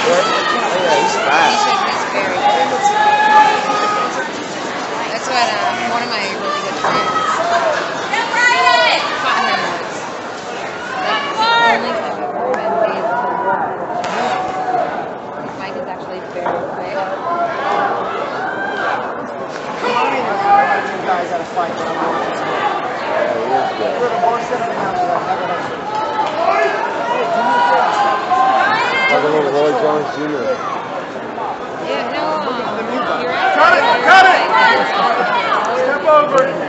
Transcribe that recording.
Yeah, he's fast. He's very fast. That's what one of my really good friends fought him once. That's the only time I've ever been able to walk with him. Mike is actually very quick. You guys had a fight when I'm watching. Yeah, he is good. We're the worst enemy now. Like a little Roy Jones Jr. Yeah, no, you're right. Cut it! Step over!